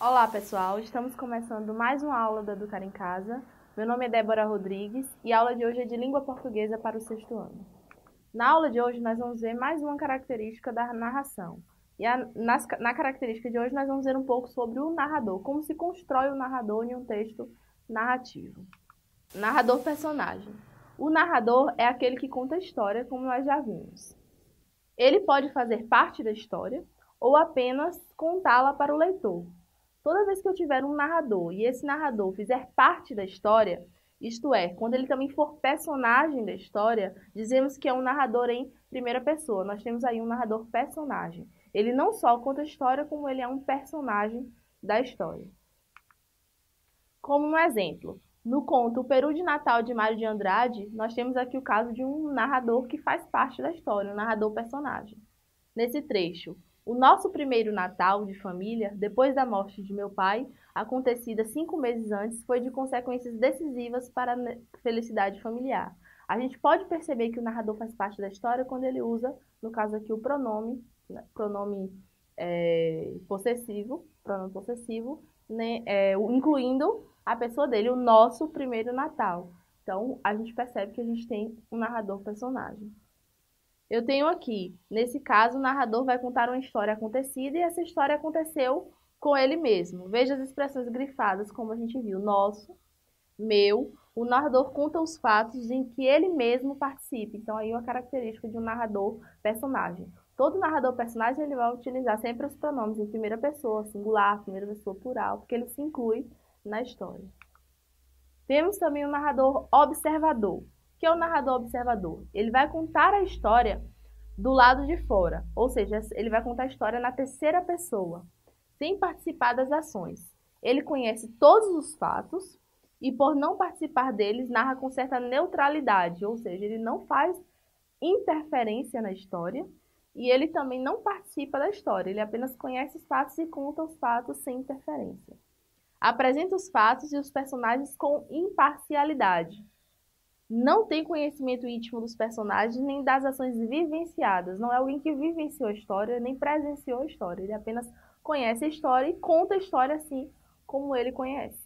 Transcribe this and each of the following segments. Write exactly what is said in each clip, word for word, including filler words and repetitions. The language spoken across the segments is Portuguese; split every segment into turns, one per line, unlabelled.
Olá pessoal, estamos começando mais uma aula da Educar em Casa. Meu nome é Débora Rodrigues e a aula de hoje é de língua portuguesa para o sexto ano. Na aula de hoje nós vamos ver mais uma característica da narração. E a, nas, na característica de hoje nós vamos ver um pouco sobre o narrador, como se constrói o narrador em um texto narrativo. Narrador-personagem. O narrador é aquele que conta a história, como nós já vimos. Ele pode fazer parte da história ou apenas contá-la para o leitor. Toda vez que eu tiver um narrador e esse narrador fizer parte da história, isto é, quando ele também for personagem da história, dizemos que é um narrador em primeira pessoa. Nós temos aí um narrador personagem. Ele não só conta a história, como ele é um personagem da história. Como um exemplo, no conto O Peru de Natal de Mário de Andrade, nós temos aqui o caso de um narrador que faz parte da história, um narrador personagem. Nesse trecho, o nosso primeiro Natal de família, depois da morte de meu pai, acontecida cinco meses antes, foi de consequências decisivas para a felicidade familiar. A gente pode perceber que o narrador faz parte da história quando ele usa, no caso aqui, o pronome, né, pronome é, possessivo, pronome possessivo, né, é, incluindo a pessoa dele, o nosso primeiro Natal. Então, a gente percebe que a gente tem um narrador personagem. Eu tenho aqui, nesse caso, o narrador vai contar uma história acontecida e essa história aconteceu com ele mesmo. Veja as expressões grifadas, como a gente viu. Nosso, meu. O narrador conta os fatos em que ele mesmo participa. Então, aí uma característica de um narrador personagem. Todo narrador personagem ele vai utilizar sempre os pronomes em primeira pessoa, singular, primeira pessoa plural, porque ele se inclui na história. Temos também o narrador observador. Que é o narrador observador? Ele vai contar a história do lado de fora, ou seja, ele vai contar a história na terceira pessoa, sem participar das ações. Ele conhece todos os fatos e, por não participar deles, narra com certa neutralidade, ou seja, ele não faz interferência na história e ele também não participa da história, ele apenas conhece os fatos e conta os fatos sem interferência. Apresenta os fatos e os personagens com imparcialidade. Não tem conhecimento íntimo dos personagens nem das ações vivenciadas. Não é alguém que vivenciou a história, nem presenciou a história. Ele apenas conhece a história e conta a história assim como ele conhece.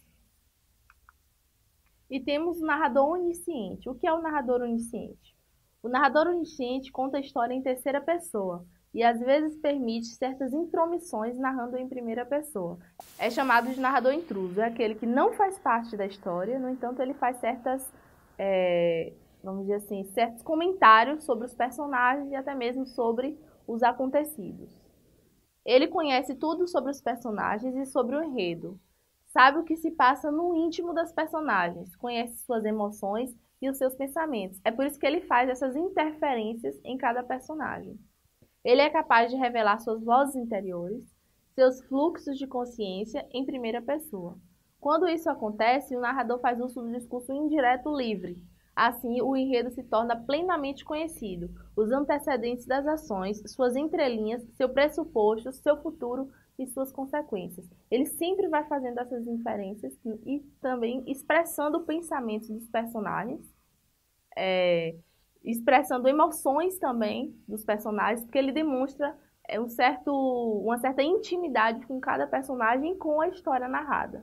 E temos o narrador onisciente. O que é o narrador onisciente? O narrador onisciente conta a história em terceira pessoa e às vezes permite certas intromissões narrando em primeira pessoa. É chamado de narrador intruso. É aquele que não faz parte da história, no entanto, ele faz certas É, vamos dizer assim, certos comentários sobre os personagens e até mesmo sobre os acontecidos. Ele conhece tudo sobre os personagens e sobre o enredo. Sabe o que se passa no íntimo das personagens, conhece suas emoções e os seus pensamentos. É por isso que ele faz essas interferências em cada personagem. Ele é capaz de revelar suas vozes interiores, seus fluxos de consciência em primeira pessoa. Quando isso acontece, o narrador faz uso do discurso indireto livre. Assim, o enredo se torna plenamente conhecido, os antecedentes das ações, suas entrelinhas, seu pressuposto, seu futuro e suas consequências. Ele sempre vai fazendo essas inferências e também expressando pensamentos dos personagens, é, expressando emoções também dos personagens, porque ele demonstra é, um certo, uma certa intimidade com cada personagem e com a história narrada.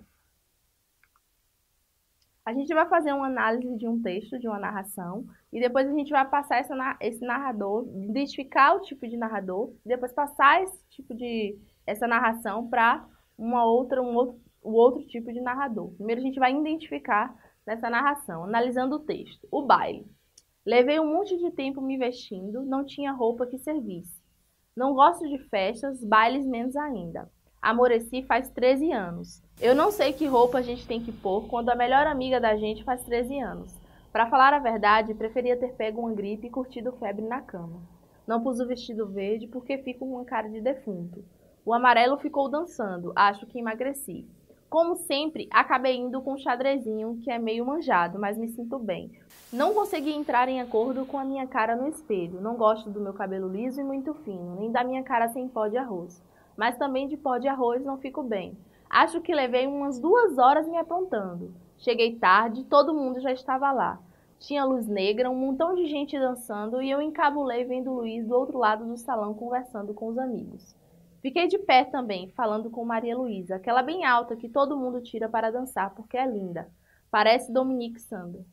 A gente vai fazer uma análise de um texto, de uma narração, e depois a gente vai passar essa, esse narrador, identificar o tipo de narrador, e depois passar esse tipo de, essa narração para uma outra, um outro, um outro tipo de narrador. Primeiro a gente vai identificar nessa narração, analisando o texto. O baile. Levei um monte de tempo me vestindo, não tinha roupa que servisse. Não gosto de festas, bailes menos ainda. Amoreci faz treze anos. Eu não sei que roupa a gente tem que pôr quando a melhor amiga da gente faz treze anos. Para falar a verdade, preferia ter pego uma gripe e curtido febre na cama. Não pus o vestido verde porque fico com uma cara de defunto. O amarelo ficou dançando, acho que emagreci. Como sempre, acabei indo com um xadrezinho que é meio manjado, mas me sinto bem. Não consegui entrar em acordo com a minha cara no espelho. Não gosto do meu cabelo liso e muito fino, nem da minha cara sem pó de arroz. Mas também de pó de arroz não fico bem. Acho que levei umas duas horas me aprontando. Cheguei tarde, todo mundo já estava lá. Tinha luz negra, um montão de gente dançando e eu encabulei vendo Luiz do outro lado do salão conversando com os amigos. Fiquei de pé também, falando com Maria Luísa, aquela bem alta que todo mundo tira para dançar porque é linda. Parece Dominique Sanda.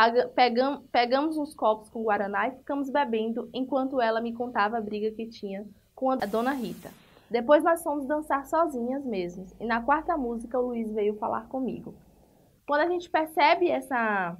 Pegam, pegamos uns copos com guaraná e ficamos bebendo enquanto ela me contava a briga que tinha com a dona Rita. Depois nós fomos dançar sozinhas mesmos, e na quarta música o Luiz veio falar comigo. Quando a gente percebe essa,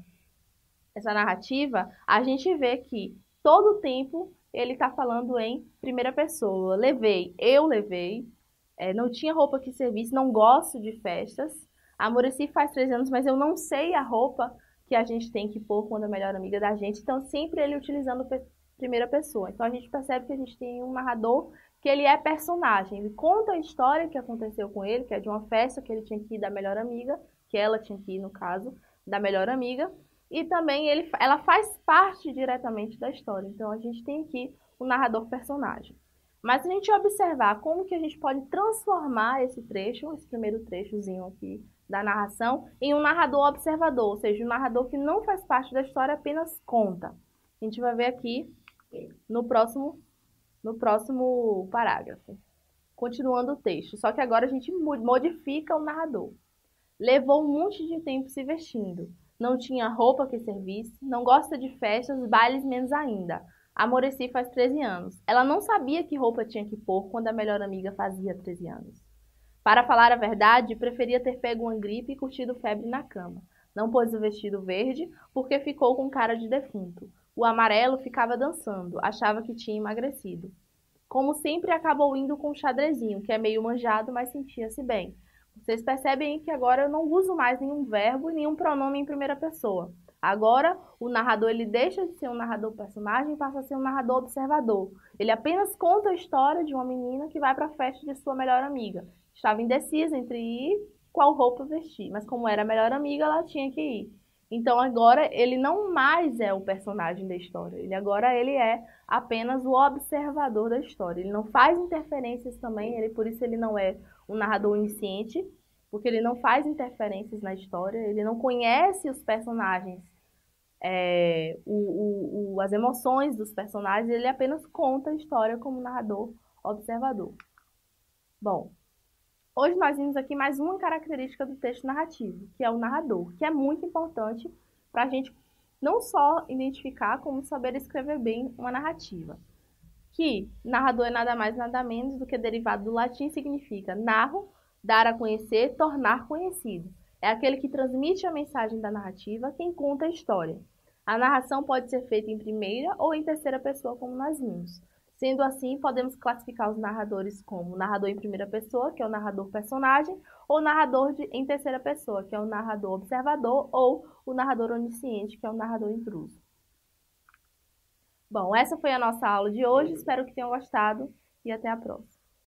essa narrativa, a gente vê que todo o tempo ele está falando em primeira pessoa. Levei, eu levei, é, não tinha roupa que servisse, não gosto de festas. Amoreci faz três anos, mas eu não sei a roupa que a gente tem que pôr quando é a melhor amiga da gente. Então, sempre ele utilizando primeira pessoa. Então, a gente percebe que a gente tem um narrador que ele é personagem. Ele conta a história que aconteceu com ele, que é de uma festa que ele tinha que ir da melhor amiga, que ela tinha que ir, no caso, da melhor amiga. E também ele, ela faz parte diretamente da história. Então, a gente tem aqui o narrador personagem. Mas se a gente observar como que a gente pode transformar esse trecho, esse primeiro trechozinho aqui da narração, em um narrador observador, ou seja, um narrador que não faz parte da história, apenas conta. A gente vai ver aqui no próximo, no próximo parágrafo. Continuando o texto, só que agora a gente modifica o narrador. Levou um monte de tempo se vestindo. Não tinha roupa que servisse, não gosta de festas, bailes menos ainda. Amoreci faz treze anos. Ela não sabia que roupa tinha que pôr quando a melhor amiga fazia treze anos. Para falar a verdade, preferia ter pego uma gripe e curtido febre na cama. Não pôs o vestido verde porque ficou com cara de defunto. O amarelo ficava dançando, achava que tinha emagrecido. Como sempre, acabou indo com o xadrezinho, que é meio manjado, mas sentia-se bem. Vocês percebem que agora eu não uso mais nenhum verbo e nenhum pronome em primeira pessoa. Agora, o narrador ele deixa de ser um narrador personagem e passa a ser um narrador observador. Ele apenas conta a história de uma menina que vai para a festa de sua melhor amiga. Estava indecisa entre ir qual roupa vestir, mas como era a melhor amiga, ela tinha que ir. Então agora ele não mais é o personagem da história, ele agora ele é apenas o observador da história. Ele não faz interferências também, ele, por isso ele não é um narrador onisciente, porque ele não faz interferências na história, ele não conhece os personagens, é, o, o, o, as emoções dos personagens, ele apenas conta a história como narrador observador. Bom, hoje nós vimos aqui mais uma característica do texto narrativo, que é o narrador, que é muito importante para a gente não só identificar, como saber escrever bem uma narrativa. Que narrador é nada mais nada menos do que derivado do latim, significa narro, dar a conhecer, tornar conhecido. É aquele que transmite a mensagem da narrativa, quem conta a história. A narração pode ser feita em primeira ou em terceira pessoa, como nós vimos. Sendo assim, podemos classificar os narradores como narrador em primeira pessoa, que é o narrador personagem, ou narrador de, em terceira pessoa, que é o narrador observador, ou o narrador onisciente, que é o narrador intruso. Bom, essa foi a nossa aula de hoje, espero que tenham gostado e até a próxima.